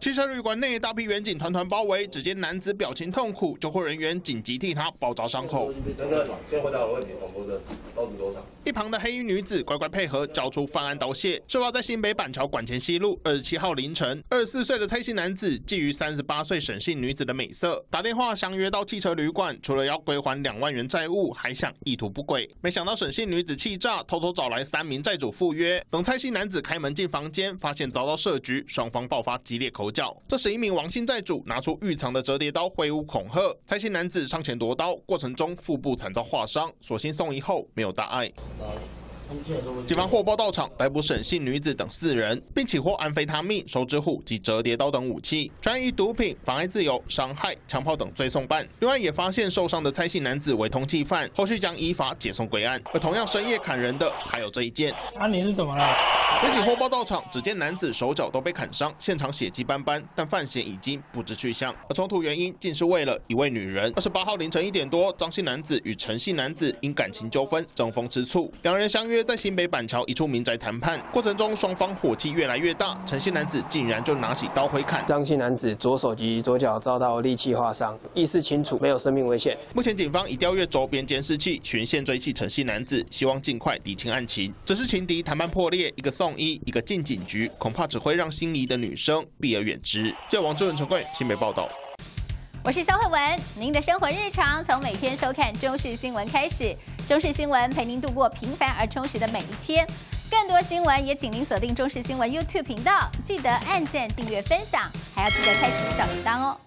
汽车旅馆内大批员警团团包围，只见男子表情痛苦，救护人员紧急替他包扎伤口。 先回答我的问题，广播的刀子多少？ 一旁的黑衣女子乖乖配合，交出犯案刀械。事发在新北板桥管前西路27号凌晨，24岁的蔡姓男子觊觎38岁沈姓女子的美色，打电话相约到汽车旅馆，除了要归还2万元债务，还想意图不轨。没想到沈姓女子气炸，偷偷找来3名债主赴约。等蔡姓男子开门进房间，发现遭到设局，双方爆发激烈口角。这时，一名王姓债主拿出预藏的折叠刀挥舞恐吓，蔡姓男子上前夺刀，过程中腹部惨遭划伤，所幸送医后没有大碍。警方获报到场，逮捕沈姓女子等4人，并起获安非他命、手指虎及折叠刀等武器，专以毒品、妨碍自由、伤害、枪炮等罪送办。另外也发现受伤的蔡姓男子为通缉犯，后续将依法解送归案。而同样深夜砍人的还有这一件。 你是怎么了？ 民警获报到场，只见男子手脚都被砍伤，现场血迹斑斑，但犯嫌已经不知去向。而冲突原因竟是为了一位女人。28号凌晨1点多，张姓男子与陈姓男子因感情纠纷争风吃醋，两人相约在新北板桥一处民宅谈判，过程中双方火气越来越大，陈姓男子竟然就拿起刀回砍。 张姓男子左手及左脚遭到利器划伤，意识清楚，没有生命危险。 目前警方已调阅周边监视器，循线追缉陈姓男子，希望尽快厘清案情。只是情敌谈判破裂，一个送医，一个进警局，恐怕只会让心仪的女生避而远之。记者王志文、陈贵新北报道。 我是肖慧文，您的生活日常从每天收看中视新闻开始，中视新闻陪您度过平凡而充实的每一天。更多新闻也请您锁定中视新闻 YouTube 频道，记得按赞、订阅、分享，还要记得开启小铃铛哦。